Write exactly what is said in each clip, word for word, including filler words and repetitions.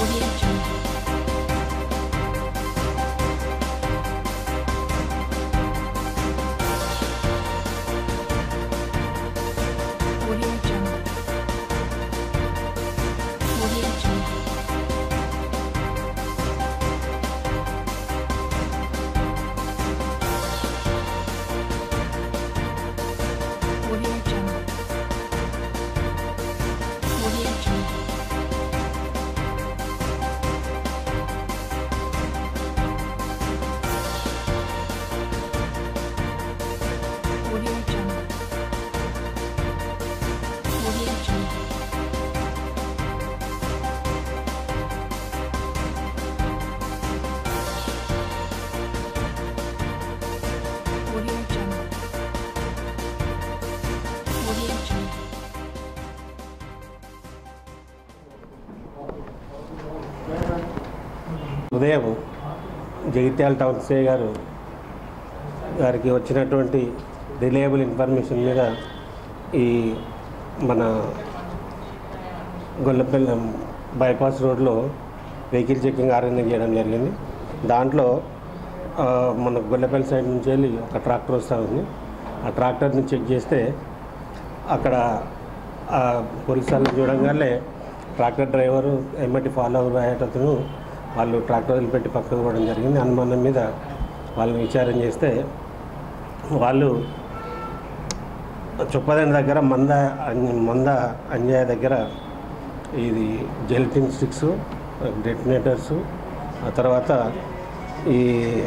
ఉదయం Jagtial town CI గారు గారికి వచ్చినటువంటి రిలయబుల్ ఇన్ఫర్మేషన్ మీద ఈ మన గొల్లపల్లి బైపాస్ రోడ్లో వెహికల్ చెకింగ్ ఆర్గనైజ్ చేయడం జరిగింది. దాంట్లో మన గొల్లపల్లి సైడ్ నుంచి వెళ్ళి ఒక ట్రాక్టర్ వస్తూ ఉంది. ఆ ట్రాక్టర్ని చెక్ చేస్తే అక్కడ పోలీసు వాళ్ళు చూడంగానే ట్రాక్టర్ డ్రైవరు ఎమ్మటి ఫాలో అయ్యేటతను వాళ్ళు ట్రాక్టర్ వదిలిపెట్టి పక్కకు పోవడం జరిగింది. అనుమానం మీద వాళ్ళని విచారణ చేస్తే వాళ్ళు చొప్పదండి దగ్గర మంద మంద అంజయ్య దగ్గర ఇది జెలటిన్ స్టిక్స్, డెటనేటర్సు, ఆ తర్వాత ఈ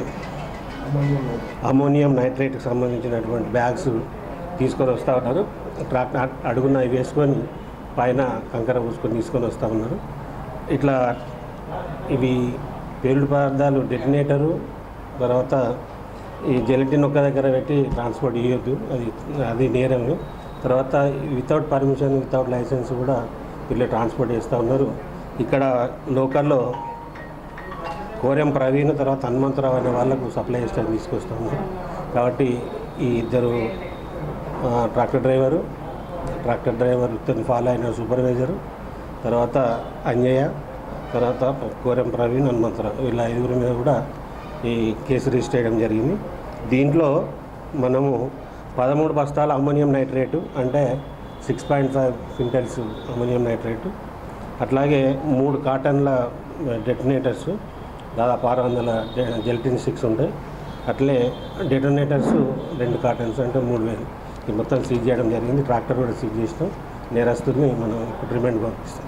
అమోనియం నైట్రేట్కి సంబంధించినటువంటి బ్యాగ్స్ తీసుకొని వస్తూ ఉన్నారు. ట్రాక్టర్ అడుగున వేసుకొని పైన కంకర పూసుకొని తీసుకొని వస్తూ ఉన్నారు. ఇట్లా ఇవి పేలుడు పదార్థాలు డెటనేటరు, తర్వాత ఈ జెలటిన్ ఒక్క దగ్గర పెట్టి ట్రాన్స్పోర్ట్ చేయొద్దు, అది అది నేరము. తర్వాత వితౌట్ పర్మిషన్ వితౌట్ లైసెన్స్ కూడా వీళ్ళు ట్రాన్స్పోర్ట్ చేస్తూ ఉన్నారు. ఇక్కడ లోకల్లో కోరెం ప్రవీణ్ తర్వాత హనుమంతరావు అనే వాళ్ళకు సప్లై చేస్తాను తీసుకొస్తూ ఉన్నారు. కాబట్టి ఈ ఇద్దరు tractor driver tractor driver follow అయిన సూపర్వైజరు, తర్వాత అంజయ్య, తర్వాత కోరెం ప్రవీణ్, హనుమంతరావు, వీళ్ళ ఐదుగురి మీద కూడా ఈ కేసు రిజిస్టర్ చేయడం జరిగింది. దీంట్లో మనము పదమూడు బస్తాల అమ్మోనియం నైట్రేటు అంటే six point five quintals ammonium nitrate, అట్లాగే మూడు కాటన్ల డెటనేటర్స్, దాదాపు ఆరు వందల జెలటిన్ స్టిక్స్ ఉంటాయి. అట్లే డెటనేటర్స్ రెండు కాటన్స్ అంటే మూడు వేలు ఈ మొత్తం సీజ్ చేయడం జరిగింది. ట్రాక్టర్ కూడా సీజ్ చేసినాం. నేరస్తుల్ని మనం రిమాండ్ పంపిస్తాం.